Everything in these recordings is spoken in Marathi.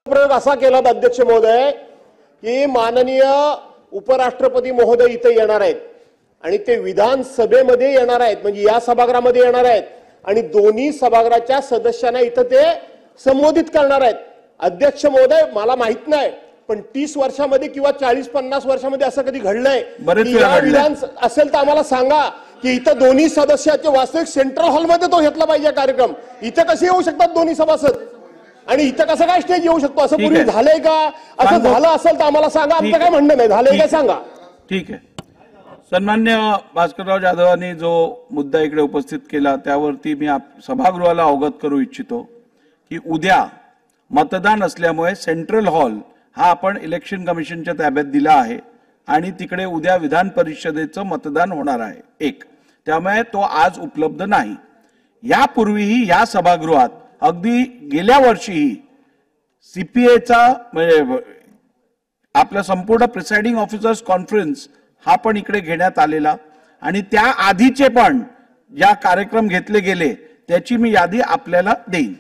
प्रयोग असा केला अध्यक्ष महोदय की माननीय उपराष्ट्रपती महोदय इथे येणार आहेत आणि ते विधानसभेमध्ये येणार आहेत, म्हणजे या सभागृहामध्ये येणार आहेत आणि दोन्ही सभागृहाच्या सदस्यांना इथे ते संबोधित करणार आहेत। अध्यक्ष महोदय, मला माहित नाही पण 30 वर्षामध्ये किंवा 40-50 वर्षामध्ये असं कधी घडलंय की या विधान असेल तर आम्हाला सांगा की इथं दोन्ही सदस्याचे वास्तविक सेंट्रल हॉलमध्ये तो घेतला पाहिजे कार्यक्रम। इथं कसे येऊ शकतात दोन्ही सभासद आणि इथं कसं काय स्टेज येऊ शकतो? असं पूर्वी झालंय का? असं झालं असेल तर आम्हाला सांगा, आमचं काय म्हणणं नाही, झालंय काय सांगा। ठीक आहे। सन्मान्य भास्करराव जाधवांनी जो मुद्दा इकडे उपस्थित केला त्यावरती मी सभागृहाला अवगत करू इच्छितो की उद्या मतदान असल्यामुळे सेंट्रल हॉल हा आपण इलेक्शन कमिशनच्या ताब्यात दिला आहे आणि तिकडे उद्या विधान परिषदेचं मतदान होणार आहे एक, त्यामुळे तो आज उपलब्ध नाही। यापूर्वीही या सभागृहात अगदी गेल्या वर्षीही सीपीएचा म्हणजे आपला संपूर्ण प्रिसाइडिंग ऑफिसर्स कॉन्फरन्स हा पण इकडे घेण्यात आलेला आणि त्या आधीचे पण ज्या कार्यक्रम घेतले गेले त्याची मी यादी आपल्याला देईन।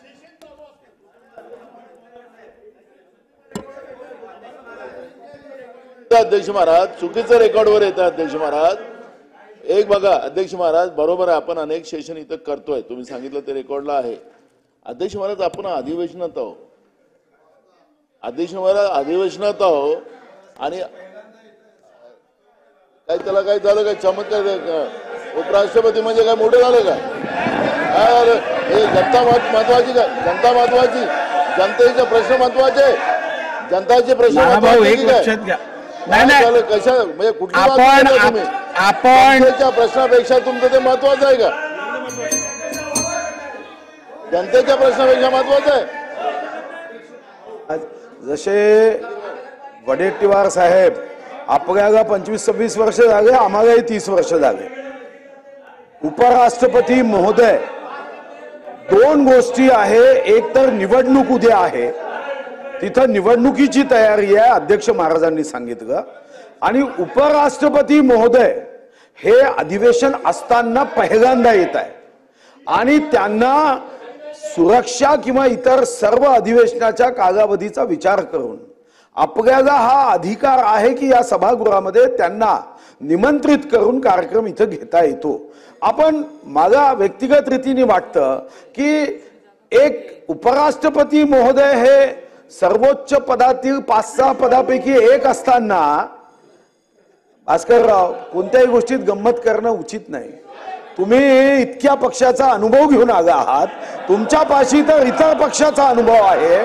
अध्यक्ष महाराज चुकीचं रेकॉर्डवर येतं अध्यक्ष महाराज। एक बघा अध्यक्ष महाराज, बरोबर आहे, आपण अनेक सेशन इथं करतोय, तुम्ही सांगितलं ते रेकॉर्डला आहे। अध्यक्ष महाराज, आपण अधिवेशनात आहोत, अध्यक्ष महाराज अधिवेशनात आहोत आणि काय त्याला काय झालं, काय चमत्कार? उपराष्ट्रपती म्हणजे काय मोठं झालं का? हे जनता महत्वाची का? जनता महत्वाची, जनतेचे प्रश्न महत्वाचे, जनताचे प्रश्न महत्वाचे नाही कशा म्हणजे कुठली आपण प्रश्नापेक्षा तुमचं ते महत्वाचं आहे का? जनतेच्या प्रश्नापेक्षा महत्वाचं आहे? जसे वडेट्टीवार साहेब आपल्याला 25-26 वर्ष झाले, आम्हालाही 30 वर्ष झाले। उपराष्ट्रपती महोदय, दोन गोष्टी आहे, एक तर निवडणूक उद्या आहे, तिथं निवडणुकीची तयारी आहे अध्यक्ष महाराजांनी सांगितलं, आणि उपराष्ट्रपती महोदय हे अधिवेशन असताना पहिल्यांदा येत आहे आणि त्यांना सुरक्षा किंवा इतर सर्व अधिवेशनाच्या कालावधीचा विचार करून आपल्याला हा अधिकार आहे की या सभागृहामध्ये त्यांना निमंत्रित करून कार्यक्रम इथं घेता येतो। आपण मला व्यक्तिगत रीतीने वाटतं की एक उपराष्ट्रपती महोदय हे सर्वोच्च पदातील 5-6 पदापैकी एक असताना भास्करराव कोणत्याही गोष्टीत गंमत करणं उचित नाही। तुम्ही इतक्या पक्षाचा अनुभव घेऊन आला आहात, तुमच्या पाशी तर इतर पक्षाचा अनुभव आहे।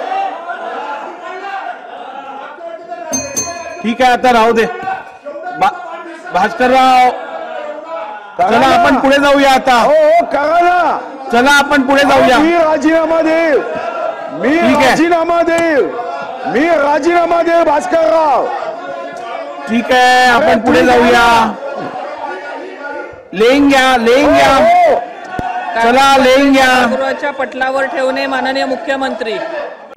ठीक आहे, आता राहू दे भास्करराव, चला आपण पुढे जाऊया आता। हो करा ना, चला आपण पुढे जाऊया। मी राजीनामा देऊ, मी राजीनामा देऊ भास्करराव। ठीक आहे, आपण पुढे जाऊया। लेंग्या चला लेंग्या सभागृहाच्या पटलावर ठेवणे माननीय मुख्यमंत्री।